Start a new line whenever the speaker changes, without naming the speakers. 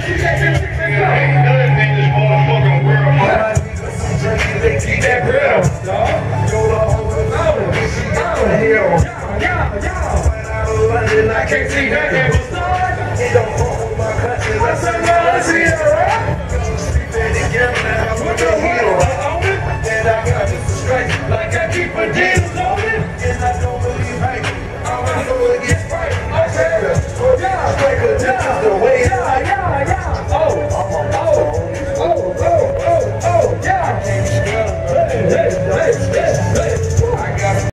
Ain't nothing in this motherfucking world, man. They keep that bread, dog. Go over the mountain. I can't see that ever start. It don't hold my country. I said, no, let's see it, right?